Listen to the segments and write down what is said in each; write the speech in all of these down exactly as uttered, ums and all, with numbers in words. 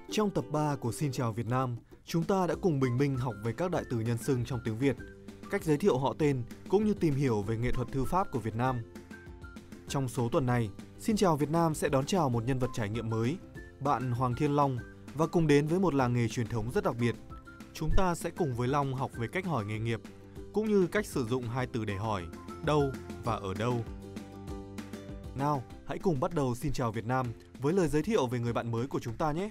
Trong tập ba của Xin chào Việt Nam, chúng ta đã cùng Bình Minh học về các đại từ nhân xưng trong tiếng Việt, cách giới thiệu họ tên cũng như tìm hiểu về nghệ thuật thư pháp của Việt Nam. Trong số tuần này, Xin chào Việt Nam sẽ đón chào một nhân vật trải nghiệm mới, bạn Hoàng Thiên Long, và cùng đến với một làng nghề truyền thống rất đặc biệt. Chúng ta sẽ cùng với Long học về cách hỏi nghề nghiệp, cũng như cách sử dụng hai từ để hỏi, đâu và ở đâu. Nào, hãy cùng bắt đầu Xin chào Việt Nam với lời giới thiệu về người bạn mới của chúng ta nhé.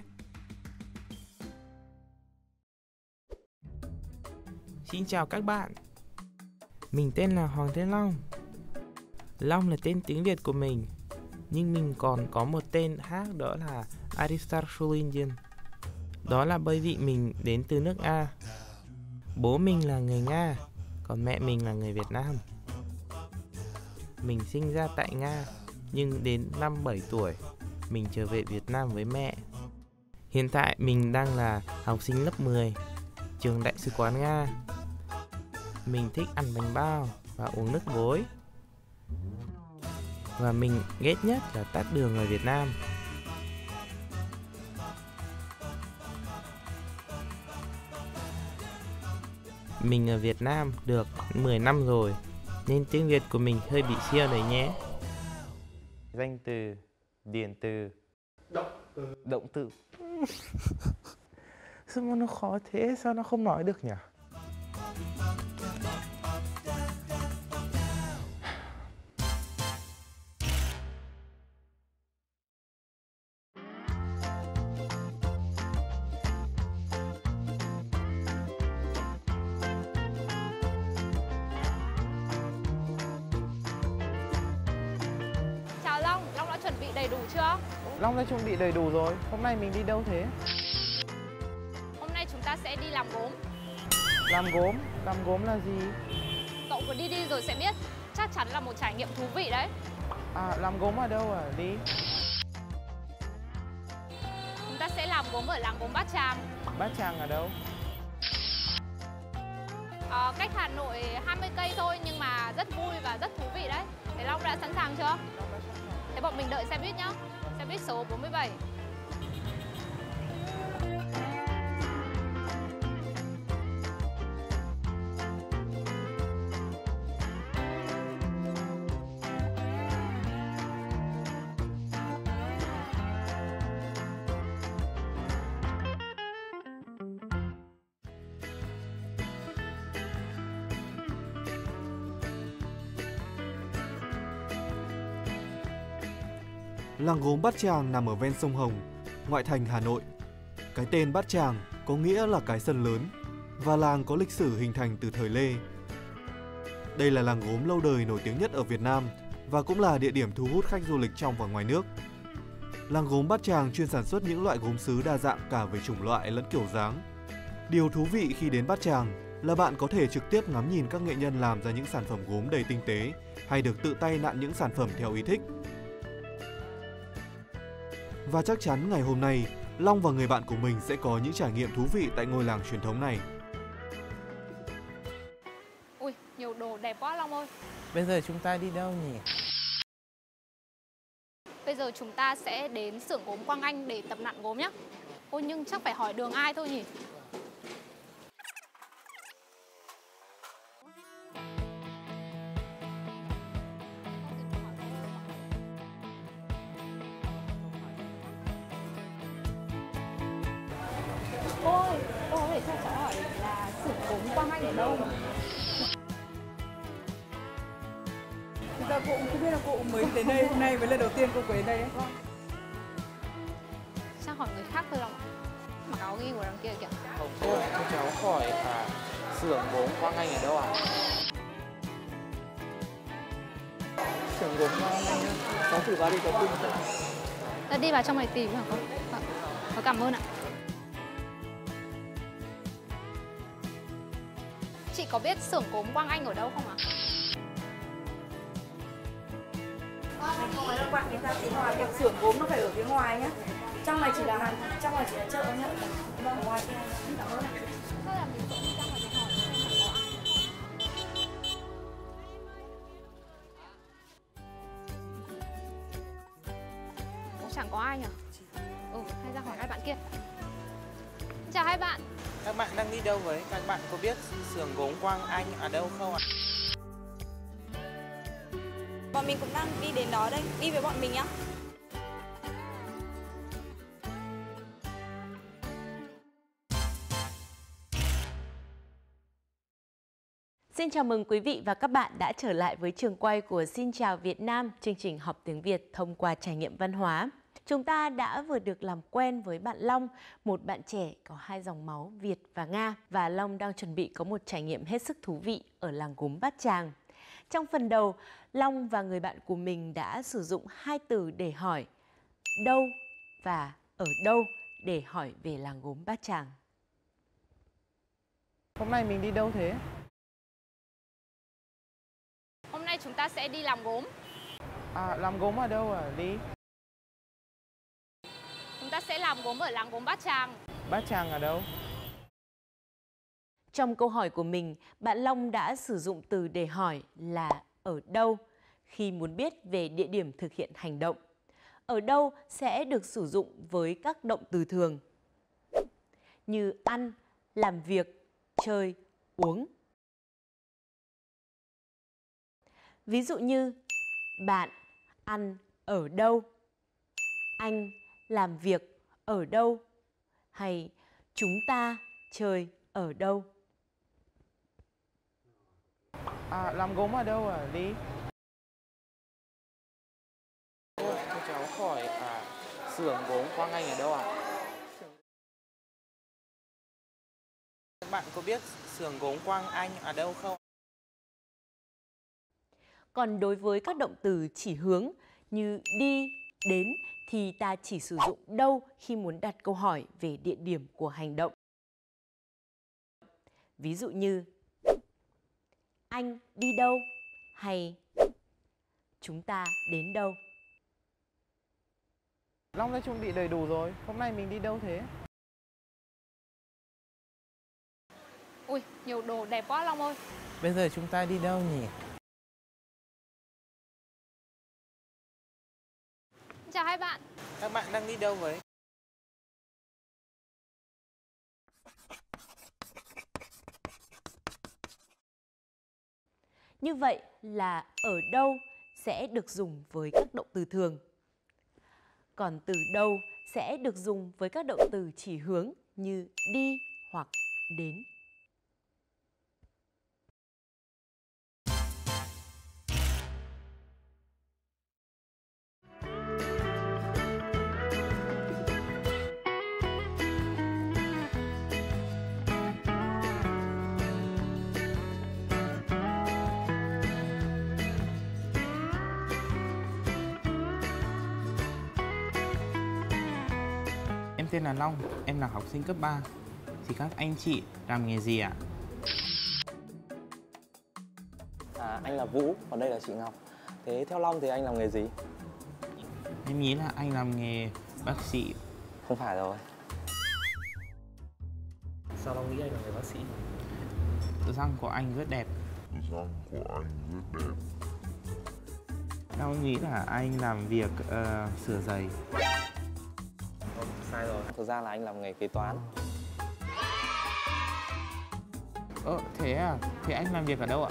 Xin chào các bạn. Mình tên là Hoàng Thiên Long. Long là tên tiếng Việt của mình, nhưng mình còn có một tên khác, đó là Aristar Shulinjan. Đó là bởi vì mình đến từ nước Nga. Bố mình là người Nga, còn mẹ mình là người Việt Nam. Mình sinh ra tại Nga, nhưng đến năm bảy tuổi, mình trở về Việt Nam với mẹ. Hiện tại mình đang là học sinh lớp mười, trường Đại sứ quán Nga. Mình thích ăn bánh bao và uống nước vối. Và mình ghét nhất là tát đường ở Việt Nam. Mình ở Việt Nam được mười năm rồi, nên tiếng Việt của mình hơi bị siêu đấy nhé. Danh từ, điển từ, Động từ. Động từ. Sao mà nó khó thế, sao nó không nói được nhỉ? Chào Long, Long đã chuẩn bị đầy đủ chưa? Long đã chuẩn bị đầy đủ rồi. Hôm nay mình đi đâu thế? Hôm nay chúng ta sẽ đi làm gốm. Làm gốm? Làm gốm là gì? Cậu cứ đi đi rồi sẽ biết. Chắc chắn là một trải nghiệm thú vị đấy. À, làm gốm ở đâu à? Đi. Chúng ta sẽ làm gốm ở làng gốm Bát Tràng. Bát Tràng ở đâu? à, Cách Hà Nội hai mươi cây thôi, nhưng mà rất vui và rất thú vị đấy. Thế Long đã sẵn sàng chưa? Thế bọn mình đợi xe buýt nhá. Xe buýt số bốn mươi bảy. Làng gốm Bát Tràng nằm ở ven sông Hồng, ngoại thành Hà Nội. Cái tên Bát Tràng có nghĩa là cái sân lớn, và làng có lịch sử hình thành từ thời Lê. Đây là làng gốm lâu đời nổi tiếng nhất ở Việt Nam và cũng là địa điểm thu hút khách du lịch trong và ngoài nước. Làng gốm Bát Tràng chuyên sản xuất những loại gốm sứ đa dạng cả về chủng loại lẫn kiểu dáng. Điều thú vị khi đến Bát Tràng là bạn có thể trực tiếp ngắm nhìn các nghệ nhân làm ra những sản phẩm gốm đầy tinh tế, hay được tự tay nặn những sản phẩm theo ý thích. Và chắc chắn ngày hôm nay, Long và người bạn của mình sẽ có những trải nghiệm thú vị tại ngôi làng truyền thống này. Ui, nhiều đồ đẹp quá Long ơi. Bây giờ chúng ta đi đâu nhỉ? Bây giờ chúng ta sẽ đến xưởng gốm Quang Anh để tập nặn gốm nhé. Ôi nhưng chắc phải hỏi đường ai thôi nhỉ? Ôi, cô có thể cho cháu hỏi là xưởng gốm Quang Anh ở đâu? Thực ra cô cũng không biết là cô cũng mới đến đây, hôm nay mới lần đầu tiên cô đến đây ấy. Chắc hỏi người khác thôi Long ạ. Mặc áo ghi của đằng kia kìa. Không, cô cho cháu hỏi là xưởng gốm Quang Anh ở đâu à? Xưởng gốm Quang Anh á. Cháu thử vào đi, cháu tìm xem. Ta đi vào trong này tìm hả con? Vâng, có cảm ơn ạ. Chị có biết xưởng gốm Quang Anh ở đâu không ạ? Không phải đâu bạn, người ta phía ngoài, việc xưởng gốm nó phải ở phía ngoài nhá. Trong này chỉ là hàng, trong này chỉ là chợ nhá. Vâng, ngoài kia. Cảm ơn ạ. Thôi là mình sẽ đi ra ngoài để hỏi xem là có ai không. Ủa, chẳng có ai nhỉ? Ừ, hay ra hỏi hai bạn kia. Chào hai bạn. Các bạn đang đi đâu vậy? Các bạn có biết xưởng gốm Quang Anh ở đâu không ạ? Bọn mình cũng đang đi đến đó đây, đi với bọn mình nhá. Xin chào mừng quý vị và các bạn đã trở lại với trường quay của Xin chào Việt Nam, chương trình học tiếng Việt thông qua trải nghiệm văn hóa. Chúng ta đã vừa được làm quen với bạn Long, một bạn trẻ có hai dòng máu Việt và Nga. Và Long đang chuẩn bị có một trải nghiệm hết sức thú vị ở làng gốm Bát Tràng. Trong phần đầu, Long và người bạn của mình đã sử dụng hai từ để hỏi đâu và ở đâu để hỏi về làng gốm Bát Tràng. Hôm nay mình đi đâu thế? Hôm nay chúng ta sẽ đi làm gốm. À, làm gốm ở đâu à, Lý? Chúng ta sẽ làm gốm ở làng gốm Bát Tràng. Bát Tràng ở đâu? Trong câu hỏi của mình, bạn Long đã sử dụng từ để hỏi là ở đâu khi muốn biết về địa điểm thực hiện hành động. Ở đâu sẽ được sử dụng với các động từ thường như ăn, làm việc, chơi, uống. Ví dụ như bạn ăn ở đâu, anh làm việc ở đâu, hay chúng ta chơi ở đâu. À, làm gốm ở đâu à, Lý? Cho cháu hỏi à, xưởng gốm Quang Anh ở đâu ạ? À? Các bạn có biết xưởng gốm Quang Anh ở đâu không? Còn đối với các động từ chỉ hướng như đi, đến thì ta chỉ sử dụng đâu khi muốn đặt câu hỏi về địa điểm của hành động. Ví dụ như anh đi đâu hay chúng ta đến đâu. Long đã chuẩn bị đầy đủ rồi. Hôm nay mình đi đâu thế? Ui, nhiều đồ đẹp quá Long ơi. Bây giờ chúng ta đi đâu nhỉ? Chào hai bạn. Các bạn đang đi đâu vậy? Như vậy là ở đâu sẽ được dùng với các động từ thường. Còn từ đâu sẽ được dùng với các động từ chỉ hướng như đi hoặc đến. Em tên là Long, em là học sinh cấp ba. Thì các anh chị làm nghề gì ạ? À, anh là Vũ, còn đây là chị Ngọc. Thế theo Long thì anh làm nghề gì? Em nghĩ là anh làm nghề bác sĩ. Không phải rồi. Sao Long nghĩ anh là người bác sĩ? Răng của anh rất đẹp. Răng của anh rất đẹp. Long nghĩ là anh làm việc uh, sửa giày. Không, sai rồi. Thực ra là anh làm nghề kế toán. Ờ, thế à? Thế anh làm việc ở đâu ạ?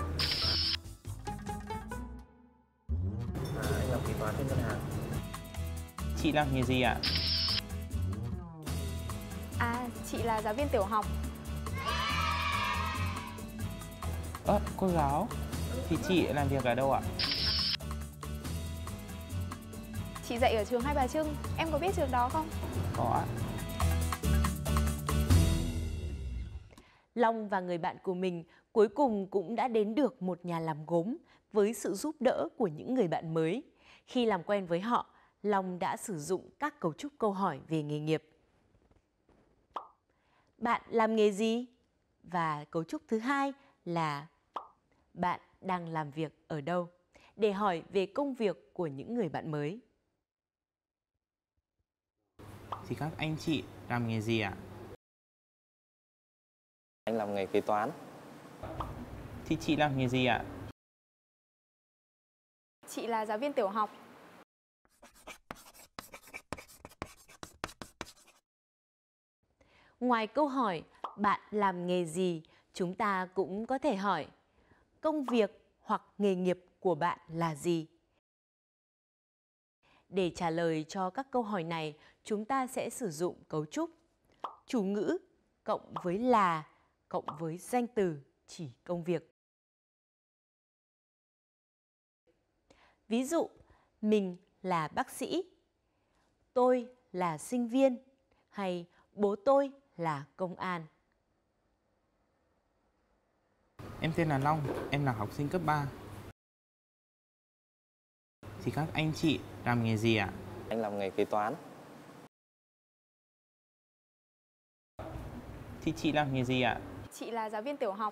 À, anh làm kế toán trên ngân hàng. Chị làm nghề gì ạ? À, chị là giáo viên tiểu học. Ơ, cô giáo. Thì chị làm việc ở đâu ạ? Chị dạy ở trường Hai Bà Trưng. Em có biết trường đó không? Có ạ. Long và người bạn của mình cuối cùng cũng đã đến được một nhà làm gốm với sự giúp đỡ của những người bạn mới. Khi làm quen với họ, Long đã sử dụng các cấu trúc câu hỏi về nghề nghiệp. Bạn làm nghề gì? Và cấu trúc thứ hai là bạn đang làm việc ở đâu? Để hỏi về công việc của những người bạn mới. Thì các anh chị làm nghề gì ạ? Anh làm nghề kế toán. Thì chị làm nghề gì ạ? Chị là giáo viên tiểu học. Ngoài câu hỏi bạn làm nghề gì, chúng ta cũng có thể hỏi công việc hoặc nghề nghiệp của bạn là gì? Để trả lời cho các câu hỏi này, chúng ta sẽ sử dụng cấu trúc chủ ngữ cộng với là cộng với danh từ chỉ công việc. Ví dụ, mình là bác sĩ, tôi là sinh viên hay bố tôi là công an. Em tên là Long, em là học sinh cấp ba. Thì các anh chị làm nghề gì ạ? Anh làm nghề kế toán. Thì chị làm nghề gì ạ? Chị là giáo viên tiểu học.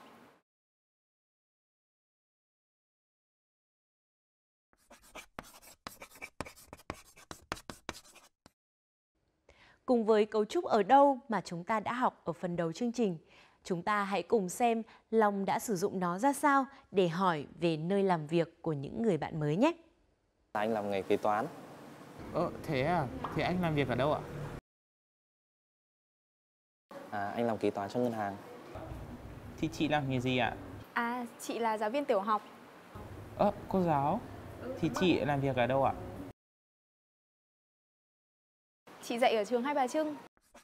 Cùng với cấu trúc ở đâu mà chúng ta đã học ở phần đầu chương trình, chúng ta hãy cùng xem Long đã sử dụng nó ra sao để hỏi về nơi làm việc của những người bạn mới nhé. Anh làm nghề kế toán. Ờ, thế à? Thế anh làm việc ở đâu ạ? À, anh làm kế toán cho ngân hàng. Thì chị làm nghề gì ạ? À, chị là giáo viên tiểu học. Ơ, cô giáo. Thì chị làm việc ở đâu ạ? Chị dạy ở trường Hai Bà Trưng.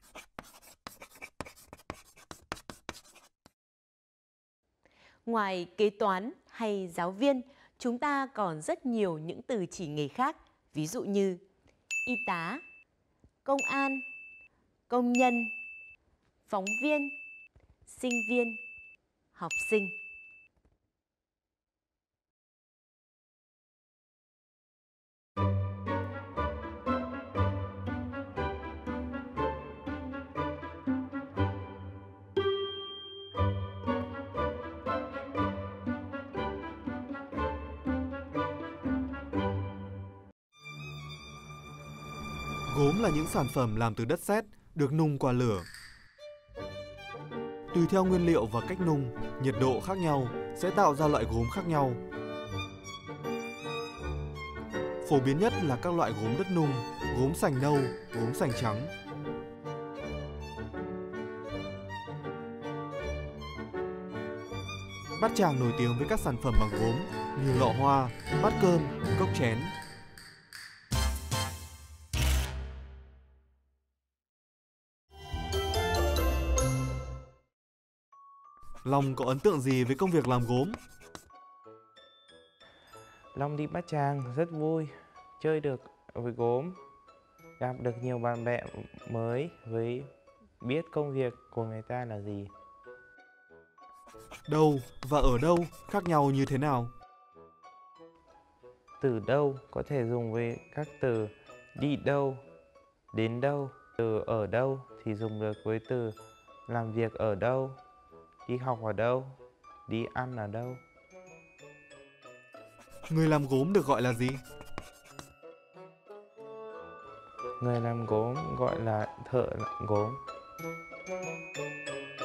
Ngoài kế toán hay giáo viên, chúng ta còn rất nhiều những từ chỉ nghề khác, ví dụ như y tá, công an, công nhân, phóng viên, sinh viên, học sinh. Gốm là những sản phẩm làm từ đất sét, được nung qua lửa. Tùy theo nguyên liệu và cách nung, nhiệt độ khác nhau sẽ tạo ra loại gốm khác nhau. Phổ biến nhất là các loại gốm đất nung, gốm sành nâu, gốm sành trắng. Bát Tràng nổi tiếng với các sản phẩm bằng gốm như lọ hoa, bát cơm, cốc chén. Long có ấn tượng gì với công việc làm gốm? Long đi Bát Tràng rất vui, chơi được với gốm, gặp được nhiều bạn bè mới, với biết công việc của người ta là gì. Đâu và ở đâu khác nhau như thế nào? Từ đâu có thể dùng với các từ đi đâu, đến đâu. Từ ở đâu thì dùng được với từ làm việc ở đâu, đi học ở đâu, đi ăn ở đâu. Người làm gốm được gọi là gì? Người làm gốm gọi là thợ làm gốm.